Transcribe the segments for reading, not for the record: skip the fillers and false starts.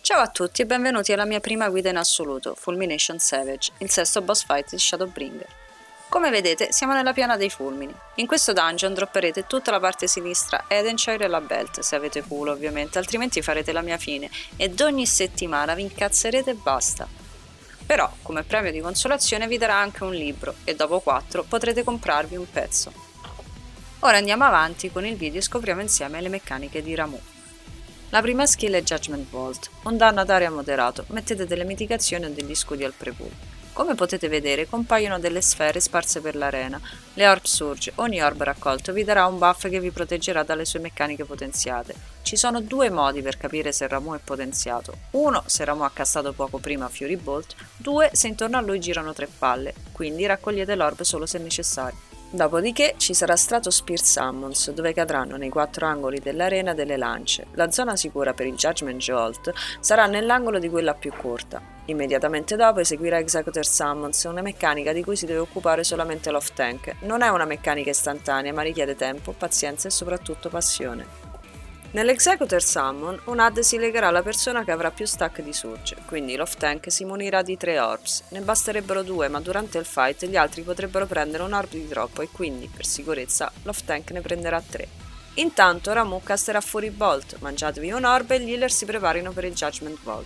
Ciao a tutti e benvenuti alla mia prima guida in assoluto, Fulmination Savage, il sesto boss fight di Shadowbringer. Come vedete siamo nella piana dei fulmini. In questo dungeon dropperete tutta la parte sinistra Edenshire e la Belt, se avete culo ovviamente, altrimenti farete la mia fine ed ogni settimana vi incazzerete e basta. Però, come premio di consolazione vi darà anche un libro e dopo 4 potrete comprarvi un pezzo. Ora andiamo avanti con il video e scopriamo insieme le meccaniche di Ramuh. La prima skill è Judgment Bolt, un danno ad area moderato, mettete delle mitigazioni o degli scudi al pre-pull. Come potete vedere compaiono delle sfere sparse per l'arena, le Orb Surge, ogni orb raccolto vi darà un buff che vi proteggerà dalle sue meccaniche potenziate. Ci sono due modi per capire se Ramuh è potenziato, uno se Ramuh ha castato poco prima Fury Bolt, due se intorno a lui girano 3 palle, quindi raccogliete l'orb solo se necessario. Dopodiché ci sarà Stratosphere Summons, dove cadranno nei 4 angoli dell'arena delle lance. La zona sicura per il Judgment Jolt sarà nell'angolo di quella più corta. Immediatamente dopo eseguirà Executor Summons, una meccanica di cui si deve occupare solamente l'off-tank. Non è una meccanica istantanea, ma richiede tempo, pazienza e soprattutto passione. Nell'Executor Summon, un AD si legherà alla persona che avrà più stack di Surge, quindi l'off-tank si munirà di 3 orbs. Ne basterebbero 2, ma durante il fight gli altri potrebbero prendere un orb di troppo e quindi, per sicurezza, l'off-tank ne prenderà 3. Intanto Ramuh casterà Fury Bolt, mangiatevi un orb e gli healer si preparino per il Judgment Bolt.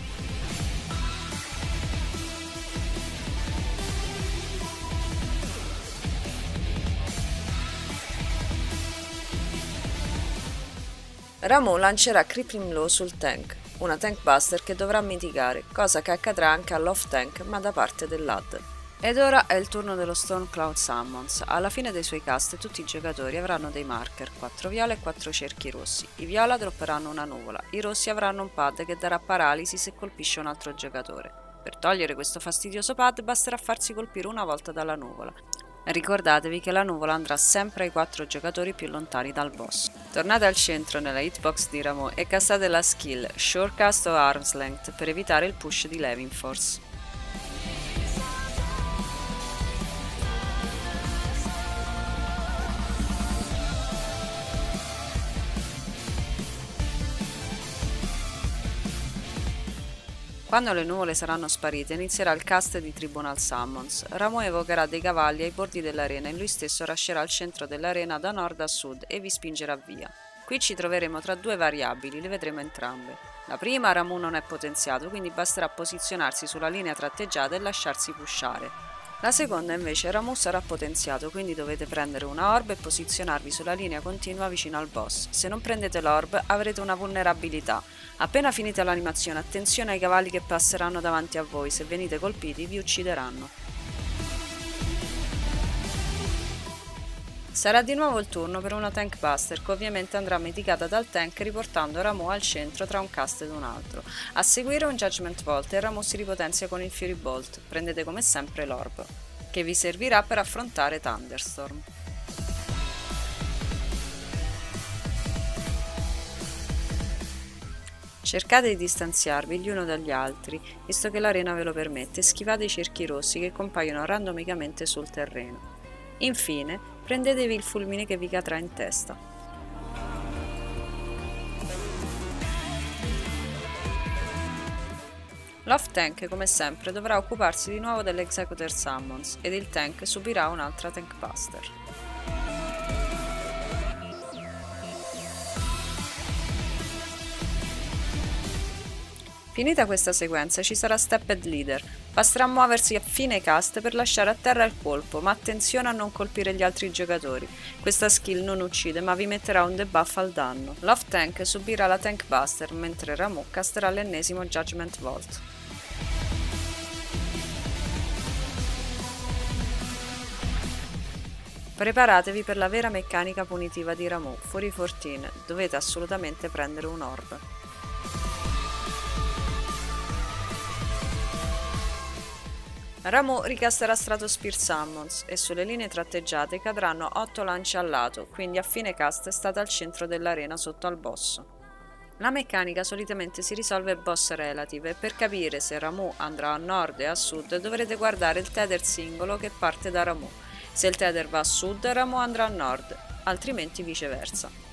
Ramuh lancerà Crippling Blow sul tank, una tank buster che dovrà mitigare, cosa che accadrà anche all'off tank ma da parte dell'AD. Ed ora è il turno dello Stone Cloud Summons. Alla fine dei suoi cast tutti i giocatori avranno dei marker, 4 viola e 4 cerchi rossi. I viola dropperanno una nuvola, i rossi avranno un pad che darà paralisi se colpisce un altro giocatore. Per togliere questo fastidioso pad basterà farsi colpire una volta dalla nuvola. Ricordatevi che la nuvola andrà sempre ai 4 giocatori più lontani dal boss. Tornate al centro nella hitbox di Ramuh e castate la skill Shorecast o Arm's Length per evitare il push di Levin Force. Quando le nuvole saranno sparite inizierà il cast di Tribunal Summons. Ramuh evocherà dei cavalli ai bordi dell'arena e lui stesso rascerà al centro dell'arena da nord a sud e vi spingerà via. Qui ci troveremo tra due variabili, le vedremo entrambe. La prima, Ramuh non è potenziato, quindi basterà posizionarsi sulla linea tratteggiata e lasciarsi pushare. La seconda invece, Ramuh sarà potenziato, quindi dovete prendere una orb e posizionarvi sulla linea continua vicino al boss. Se non prendete l'orb avrete una vulnerabilità. Appena finita l'animazione, attenzione ai cavalli che passeranno davanti a voi, se venite colpiti vi uccideranno. Sarà di nuovo il turno per una Tank Buster che ovviamente andrà mitigata dal tank riportando Ramuh al centro tra un cast ed un altro. A seguire un Judgment Bolt e Ramuh si ripotenzia con il Fury Bolt. Prendete come sempre l'orb, che vi servirà per affrontare Thunderstorm. Cercate di distanziarvi gli uno dagli altri, visto che l'arena ve lo permette, e schivate i cerchi rossi che compaiono randomicamente sul terreno. Infine, prendetevi il fulmine che vi cadrà in testa. L'off tank, come sempre, dovrà occuparsi di nuovo dell'Executor Summons ed il tank subirà un'altra Tank Buster. Finita questa sequenza ci sarà Stepped Leader, basterà muoversi a fine cast per lasciare a terra il colpo, ma attenzione a non colpire gli altri giocatori, questa skill non uccide ma vi metterà un debuff al danno. L'off tank subirà la Tank Buster mentre Ramuh casterà l'ennesimo Judgment Bolt. Preparatevi per la vera meccanica punitiva di Ramuh, Fury 14, dovete assolutamente prendere un orb. Ramuh ricasterà Stratosphere Summons e sulle linee tratteggiate cadranno 8 lance al lato, quindi a fine cast state al centro dell'arena sotto al boss. La meccanica solitamente si risolve boss relative e per capire se Ramuh andrà a nord e a sud dovrete guardare il tether singolo che parte da Ramuh. Se il tether va a sud, Ramuh andrà a nord, altrimenti viceversa.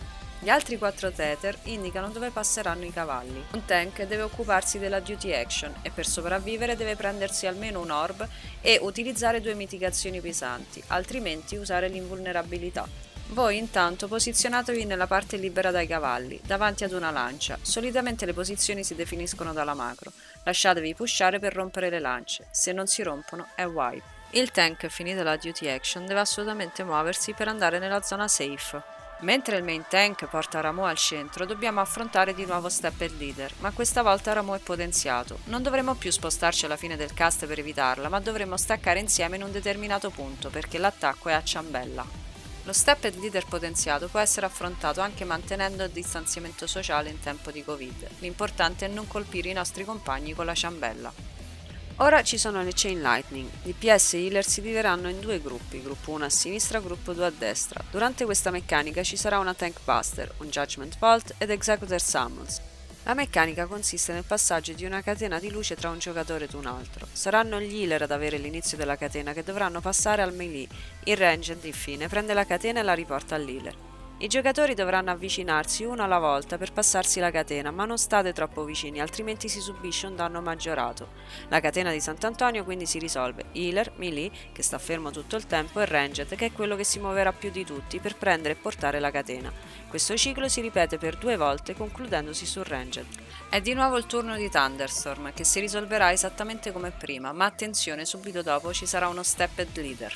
Gli altri 4 tether indicano dove passeranno i cavalli. Un tank deve occuparsi della duty action e per sopravvivere deve prendersi almeno un orb e utilizzare 2 mitigazioni pesanti, altrimenti usare l'invulnerabilità. Voi intanto posizionatevi nella parte libera dai cavalli, davanti ad una lancia. Solitamente le posizioni si definiscono dalla macro. Lasciatevi pushare per rompere le lance. Se non si rompono è wipe. Il tank, finita la duty action, deve assolutamente muoversi per andare nella zona safe. Mentre il main tank porta Ramuh al centro, dobbiamo affrontare di nuovo Stepped Leader, ma questa volta Ramuh è potenziato. Non dovremo più spostarci alla fine del cast per evitarla, ma dovremo staccare insieme in un determinato punto, perché l'attacco è a ciambella. Lo Stepped Leader potenziato può essere affrontato anche mantenendo il distanziamento sociale in tempo di Covid. L'importante è non colpire i nostri compagni con la ciambella. Ora ci sono le Chain Lightning. DPS e healer si divideranno in 2 gruppi, gruppo 1 a sinistra, gruppo 2 a destra. Durante questa meccanica ci sarà una Tank Buster, un Judgment Bolt ed Executor Summons. La meccanica consiste nel passaggio di una catena di luce tra un giocatore ed un altro. Saranno gli healer ad avere l'inizio della catena che dovranno passare al melee. Il ranged infine prende la catena e la riporta all'healer. I giocatori dovranno avvicinarsi uno alla volta per passarsi la catena, ma non state troppo vicini, altrimenti si subisce un danno maggiorato. La catena di Sant'Antonio quindi si risolve healer, melee, che sta fermo tutto il tempo, e ranged, che è quello che si muoverà più di tutti per prendere e portare la catena. Questo ciclo si ripete per 2 volte, concludendosi sul ranged. È di nuovo il turno di Thunderstorm, che si risolverà esattamente come prima, ma attenzione, subito dopo ci sarà uno Stepped Leader.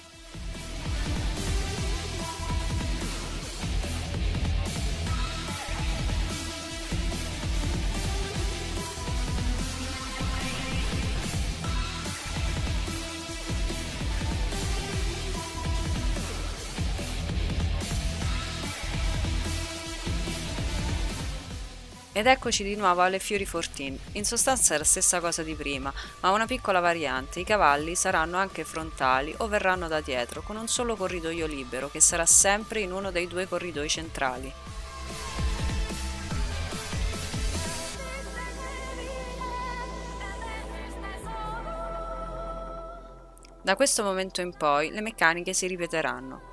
Ed eccoci di nuovo alle Fury 14, in sostanza è la stessa cosa di prima, ma una piccola variante: i cavalli saranno anche frontali o verranno da dietro, con un solo corridoio libero che sarà sempre in uno dei 2 corridoi centrali. Da questo momento in poi le meccaniche si ripeteranno.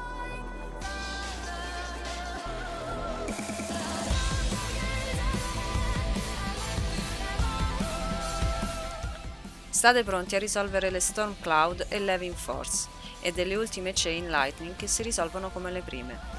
State pronti a risolvere le Storm Cloud e Levin Force, e delle ultime Chain Lightning che si risolvono come le prime.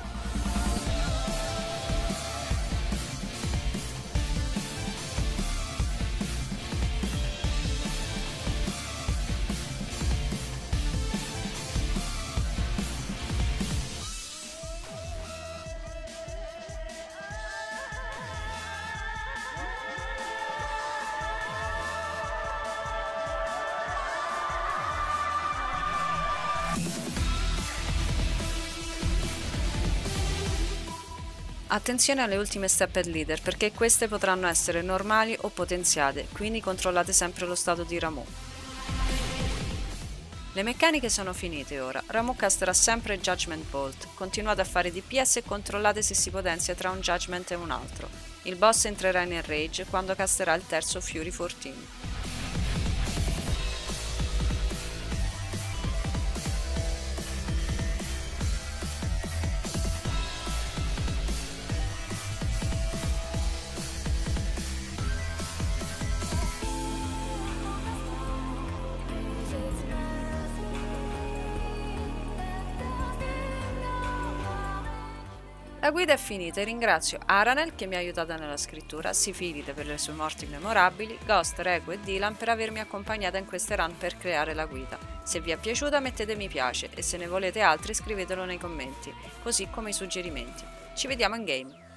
Attenzione alle ultime Stepped Leader, perché queste potranno essere normali o potenziate, quindi controllate sempre lo stato di Ramuh. Le meccaniche sono finite ora. Ramuh casterà sempre Judgment Bolt. Continuate a fare DPS e controllate se si potenzia tra un Judgment e un altro. Il boss entrerà in Rage quando casterà il terzo Fury 14. La guida è finita e ringrazio Aranel che mi ha aiutata nella scrittura, Sifilide per le sue morti memorabili, Ghost, Regu e Dylan per avermi accompagnata in queste run per creare la guida. Se vi è piaciuta mettete mi piace e se ne volete altri scrivetelo nei commenti, così come i suggerimenti. Ci vediamo in game!